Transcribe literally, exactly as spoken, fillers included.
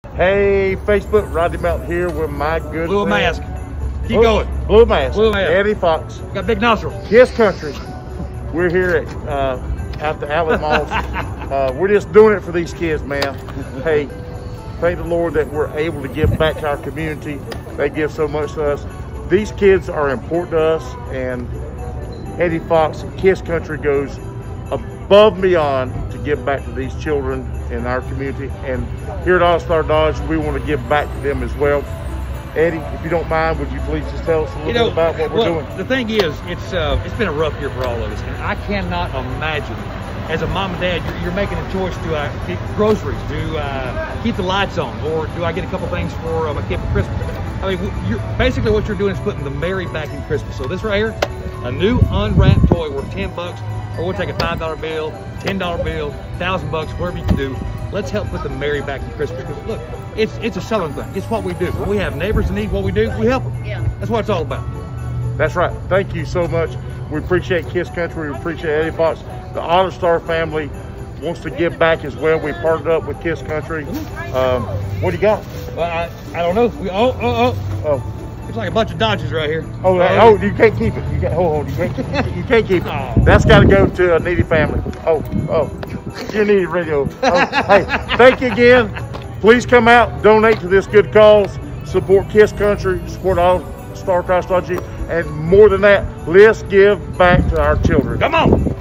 Hey, Facebook, Rodney Melton here with my good Blue friend. mask. Keep oh, going. Blue mask. Blue mask. Eddie Fox. Got big nostrils. Kiss Country. We're here at uh, at the Outlet Malls. uh, we're just doing it for these kids, man. Hey, thank the Lord that we're able to give back to our community. They give so much to us. These kids are important to us, and Eddie Fox Kiss Country goes above and beyond to give back to these children in our community. And here at All Star Dodge, we want to give back to them as well. Eddie, if you don't mind, would you please just tell us a little you know, bit about what we're well, doing? The thing is, it's uh, it's been a rough year for all of us, and I cannot imagine, as a mom and dad, you're, you're making a choice: do I get groceries, do I keep the lights on, or do I get a couple things for uh, my kid for Christmas? I mean, you're, basically what you're doing is putting the Mary back in Christmas. So this right here, a new unwrapped toy worth ten bucks, or we'll take a five dollar bill, ten dollar bill, thousand bucks, whatever you can do. Let's help put the Mary back in Christmas. Because look, it's it's a Southern thing. It's what we do. When we have neighbors in need, what we do, we help them. Yeah. That's what it's all about. That's right. Thank you so much. We appreciate Kiss Country. We appreciate Eddie Fox. The All Star family wants to give back as well. We partnered up with Kiss Country. Um, what do you got? Well, I, I don't know. We, oh, oh, oh. Oh. It's like a bunch of Dodgers right here. Oh, uh, oh, you can't keep it. You can't, hold on. You can't, keep it. You can't keep it. Oh. That's got to go to a needy family. Oh, oh. You need radio. Oh, hey, thank you again. Please come out, donate to this good cause, support Kiss Country, support All Star Dodge, and more than that, let's give back to our children. Come on.